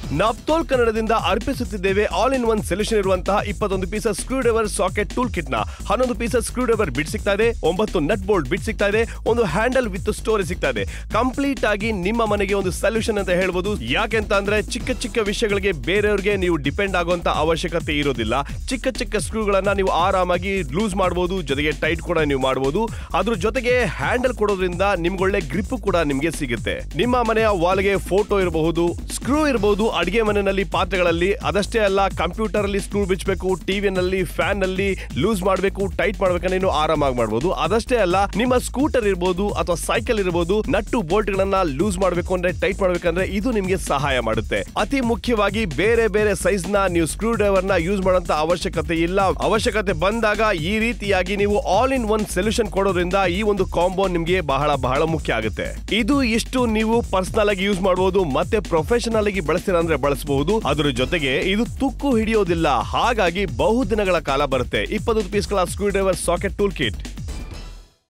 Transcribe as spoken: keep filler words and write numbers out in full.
ನಾಪ್ತೋಲ್ ಕನ್ನಡದಿಂದ ಅರ್ಪಿಸುತ್ತಿದ್ದೇವೆ all in one solution ಇರುವಂತಹ ಇಪ್ಪತ್ತೊಂದು piece screw driver socket tool kit ನ ಹನ್ನೊಂದು ಪೀಸ್ ಸ್ಕ್ರೂ ಡ್ರೈವರ್ ಬಿಟ್ ಸಿಗ್ತಾ ಇದೆ, ಒಂಬತ್ತು ನಟ್ ಬೋಲ್ಟ್ ಬಿಟ್ ಸಿಗ್ತಾ ಇದೆ, ಒಂದು ಹ್ಯಾಂಡಲ್ ವಿತ್ ಸ್ಟೋರೇಜ್ ಸಿಗ್ತಾ ಇದೆ. ಕಂಪ್ಲೀಟ್ ಆಗಿ ನಿಮ್ಮ ಮನೆಗೆ ಒಂದು ಸೊಲ್ಯೂಷನ್ ಅಂತ ಹೇಳ್ಬೋದು. ಯಾಕೆಂತ ಅಂದ್ರೆ ಚಿಕ್ಕ ಚಿಕ್ಕ ವಿಷಯಗಳಿಗೆ ಬೇರೆಯವರಿಗೆ ನೀವು ಡಿಪೆಂಡ್ ಆಗುವಂತ ಅವಶ್ಯಕತೆ ಇರೋದಿಲ್ಲ. ಚಿಕ್ಕ ಚಿಕ್ಕ ಸ್ಕ್ರೂಗಳನ್ನ ನೀವು ಆರಾಮಾಗಿ ಲೂಸ್ ಮಾಡಬಹುದು, ಜೊತೆಗೆ ಟೈಟ್ ಕೂಡ ನೀವು ಮಾಡಬಹುದು. ಅದ್ರ ಜೊತೆಗೆ ಹ್ಯಾಂಡಲ್ ಕೊಡೋದ್ರಿಂದ ನಿಮ್ಗೊಳ್ಳೆ ಗ್ರಿಪ್ ಕೂಡ ನಿಮ್ಗೆ ಸಿಗುತ್ತೆ. ನಿಮ್ಮ ಮನೆಯ ವಾಲ್ಗೆ ಫೋಟೋ ಇರಬಹುದು, ಸ್ಕ್ರೂ ಇರಬಹುದು, ಅಡಿಗೆ ಮನೆಯಲ್ಲಿ ಪಾತ್ರೆಗಳಲ್ಲಿ. ಅದಷ್ಟೇ ಅಲ್ಲ, ಕಂಪ್ಯೂಟರ್ ಅಲ್ಲಿ ಸ್ಕ್ರೂ ಬಿಚ್ಚಬೇಕು, ಟಿವಿ ನಲ್ಲಿ ಫ್ಯಾನ್ ನಲ್ಲಿ ಲೂಸ್ ಮಾಡಬೇಕು, ಟೈಟ್ ಮಾಡ್ಬೇಕಂದ್ರೆ ನೀವು ಆರಾಮಾಗಿ ಮಾಡಬಹುದು. ಅದಷ್ಟೇ ಅಲ್ಲ, ನಿಮ್ಮ ಸ್ಕೂಟರ್ ಇರಬಹುದು ಅಥವಾ ಸೈಕಲ್ ಇರಬಹುದು, ನಟ್ಟು ಬೋಲ್ಟ್ ಗಳನ್ನ ಲೂಸ್ ಮಾಡಬೇಕು ಅಂದ್ರೆ ಟೈಟ್ ಮಾಡ್ಬೇಕಂದ್ರೆ ಇದು ನಿಮ್ಗೆ ಸಹಾಯ ಮಾಡುತ್ತೆ. ಅತಿ ಮುಖ್ಯವಾಗಿ ಬೇರೆ ಬೇರೆ ಸೈಜ್ ನ ನೀವು ಸ್ಕ್ರೂ ಡ್ರೈವರ್ ನ ಯೂಸ್ ಮಾಡುವಂತ ಅವಶ್ಯಕತೆ ಇಲ್ಲ. ಅವಶ್ಯಕತೆ ಬಂದಾಗ ಈ ರೀತಿಯಾಗಿ ನೀವು ಆಲ್ ಇನ್ ಒನ್ ಸೊಲ್ಯೂಷನ್ ಕೊಡೋದ್ರಿಂದ ಈ ಒಂದು ಕಾಂಬೋ ನಿಮ್ಗೆ ಬಹಳ ಬಹಳ ಮುಖ್ಯ ಆಗುತ್ತೆ. ಇದು ಇಷ್ಟು ನೀವು ಪರ್ಸನಲ್ ಆಗಿ ಯೂಸ್ ಮಾಡಬಹುದು, ಮತ್ತೆ ಪ್ರೊಫೆಷನಲ್ ಆಗಿ ಬಳಸ್ತೀರ ಅಂದ್ರೆ ಬಳಸಬಹುದು. ಅದ್ರ ಜೊತೆಗೆ ಇದು ತುಕ್ಕು ಹಿಡಿಯೋದಿಲ್ಲ, ಹಾಗಾಗಿ ಬಹು ದಿನಗಳ ಕಾಲ ಬರುತ್ತೆ. ಇಪ್ಪತ್ತು ಪೀಸ್ಗಳ screw driver socket tool kit